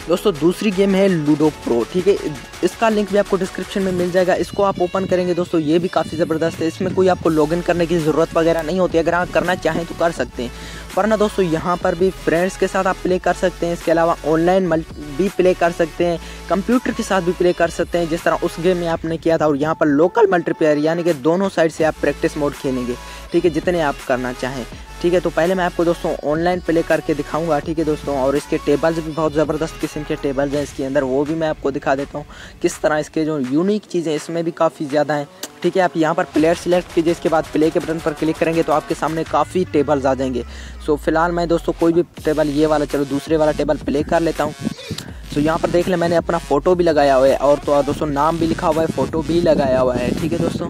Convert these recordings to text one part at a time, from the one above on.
दोस्तों दूसरी गेम है लूडो प्रो, ठीक है। इसका लिंक भी आपको डिस्क्रिप्शन में मिल जाएगा। इसको आप ओपन करेंगे दोस्तों, ये भी काफ़ी ज़बरदस्त है। इसमें कोई आपको लॉगिन करने की ज़रूरत वगैरह नहीं होती, अगर आप करना चाहें तो कर सकते हैं। वरना दोस्तों यहाँ पर भी फ्रेंड्स के साथ आप प्ले कर सकते हैं। इसके अलावा ऑनलाइन भी प्ले कर सकते हैं, कंप्यूटर के साथ भी प्ले कर सकते हैं, जिस तरह उस गेम में आपने किया था। और यहाँ पर लोकल मल्टीप्लेयर यानी कि दोनों साइड से आप प्रैक्टिस मोड खेलेंगे, ठीक है, जितने आप करना चाहें, ठीक है। तो पहले मैं आपको दोस्तों ऑनलाइन प्ले करके दिखाऊंगा, ठीक है दोस्तों। और इसके टेबल्स भी बहुत ज़बरदस्त किस्म के टेबल्स हैं इसके अंदर, वो भी मैं आपको दिखा देता हूँ किस तरह इसके जो यूनिक चीज़ें इसमें भी काफ़ी ज़्यादा हैं, ठीक है। आप यहाँ पर प्लेयर सिलेक्ट कीजिए, इसके बाद प्ले के बटन पर क्लिक करेंगे तो आपके सामने काफ़ी टेबल्स आ जाएंगे। सो फिलहाल मैं दोस्तों कोई भी टेबल, ये वाला, चलो दूसरे वाला टेबल प्ले कर लेता हूँ। सो यहाँ पर देख लें, मैंने अपना फ़ोटो भी लगाया हुआ है और तो दोस्तों नाम भी लिखा हुआ है, फ़ोटो भी लगाया हुआ है, ठीक है दोस्तों।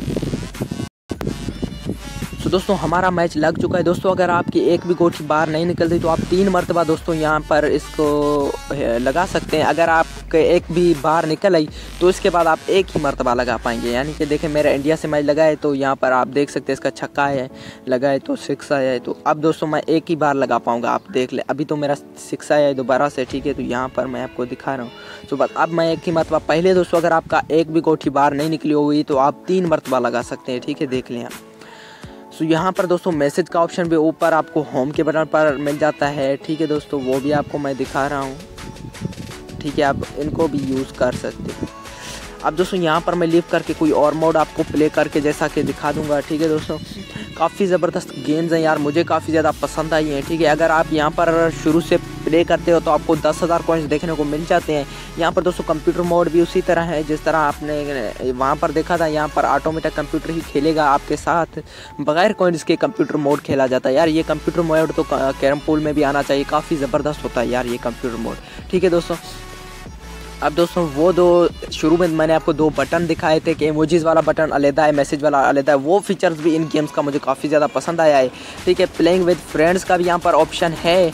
तो दोस्तों हमारा मैच लग चुका है दोस्तों। अगर आपकी एक भी गोटी बाहर नहीं निकलती तो आप 3 मरतबा दोस्तों यहाँ पर इसको लगा सकते हैं। अगर आपके एक भी बाहर निकल आई तो इसके बाद आप एक ही मरतबा लगा पाएंगे। यानी कि देखें, मेरा इंडिया से मैच लगा है तो यहाँ पर आप देख सकते हैं इसका छक्का है, लगा है तो 6 आया है। तो अब दोस्तों मैं एक ही बार लगा पाऊँगा, आप देख ले। अभी तो मेरा 6 आया है दोबारा से, ठीक है। तो यहाँ पर मैं आपको दिखा रहा हूँ। तो बस अब मैं एक ही मरतबा, पहले दोस्तों अगर आपका एक भी गोटी बाहर नहीं निकली हुई तो आप 3 मरतबा लगा सकते हैं, ठीक है, देख लें आप। सो यहाँ पर दोस्तों मैसेज का ऑप्शन भी ऊपर आपको होम के बटन पर मिल जाता है, ठीक है दोस्तों, वो भी आपको मैं दिखा रहा हूँ, ठीक है। आप इनको भी यूज़ कर सकते हैं। अब दोस्तों यहाँ पर मैं लीव करके कोई और मोड आपको प्ले करके जैसा कि दिखा दूंगा, ठीक है दोस्तों। काफ़ी ज़बरदस्त गेम्स हैं यार, मुझे काफ़ी ज़्यादा पसंद आई हैं, ठीक है। अगर आप यहाँ पर शुरू से प्ले करते हो तो आपको 10,000 कॉइन्स देखने को मिल जाते हैं। यहाँ पर दोस्तों कंप्यूटर मोड भी उसी तरह है जिस तरह आपने वहाँ पर देखा था। यहाँ पर ऑटोमेटिक कंप्यूटर ही खेलेगा आपके साथ, बगैर कॉइन्स के कंप्यूटर मोड खेला जाता है यार। ये कंप्यूटर मोड तो कैरम पूल में भी आना चाहिए, काफ़ी ज़बरदस्त होता है यार ये कंप्यूटर मोड, ठीक है दोस्तों। अब दोस्तों वो दो शुरू में मैंने आपको 2 बटन दिखाए थे कि इमोजीज़ वाला बटन अलग है, मैसेज वाला अलग है, वो फीचर्स भी इन गेम्स का मुझे काफ़ी ज़्यादा पसंद आया है, ठीक है। प्लेइंग विद फ्रेंड्स का भी यहाँ पर ऑप्शन है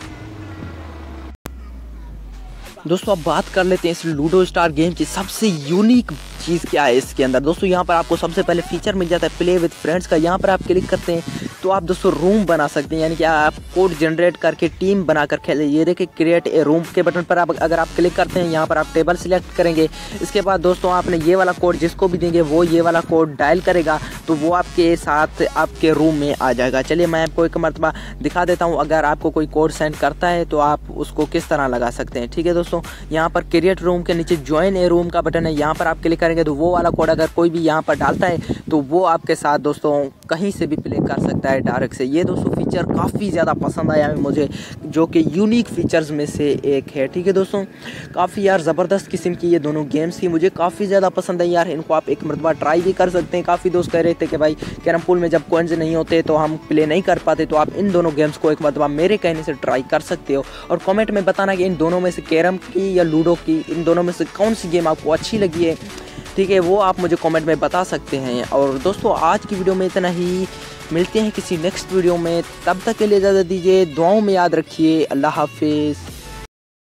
दोस्तों। अब बात कर लेते हैं इस लूडो स्टार गेम की सबसे यूनिक चीज़ क्या है इसके अंदर। दोस्तों यहाँ पर आपको सबसे पहले फीचर मिल जाता है प्ले विद फ्रेंड्स का। यहाँ पर आप क्लिक करते हैं तो आप दोस्तों रूम बना सकते हैं, यानी कि आप कोड जनरेट करके टीम बनाकर खेलें। ये देखिए क्रिएट ए रूम के बटन पर आप अगर आप क्लिक करते हैं, यहाँ पर आप टेबल सिलेक्ट करेंगे। इसके बाद दोस्तों आपने ये वाला कोड जिसको भी देंगे वो ये वाला कोड डायल करेगा तो वो आपके साथ आपके रूम में आ जाएगा। चलिए मैं आपको एक मरतबा दिखा देता हूँ, अगर आपको कोई कोड सेंड करता है तो आप उसको किस तरह लगा सकते हैं, ठीक है दोस्तों। यहाँ पर क्रिएट रूम के नीचे ज्वाइन ए रूम का बटन है, यहाँ पर आप क्लिक करेंगे तो वो वाला कोड अगर कोई भी यहाँ पर डालता है तो वो आपके साथ दोस्तों कहीं से भी प्ले कर सकता है डायरेक्ट से। ये दोस्तों फीचर काफ़ी ज़्यादा पसंद आया है मुझे, जो कि यूनिक फीचर्स में से एक है, ठीक है दोस्तों। काफ़ी यार ज़बरदस्त किस्म की ये दोनों गेम्स थी, मुझे काफ़ी ज़्यादा पसंद है यार। इनको आप एक मरतबा ट्राई भी कर सकते हैं। काफ़ी दोस्त कह रहे थे कि भाई कैरम पूल में जब कॉइन्स नहीं होते तो हम प्ले नहीं कर पाते, तो आप इन दोनों गेम्स को एक मरतबा मेरे कहने से ट्राई कर सकते हो। और कॉमेंट में बताना कि इन दोनों में से कैरम की या लूडो की, इन दोनों में से कौन सी गेम आपको अच्छी लगी है, ठीक है, वो आप मुझे कमेंट में बता सकते हैं। और दोस्तों आज की वीडियो में इतना ही, मिलते हैं किसी नेक्स्ट वीडियो में, तब तक के लिए इजाज़त दीजिए, दुआओं में याद रखिए, अल्लाह हाफिज़।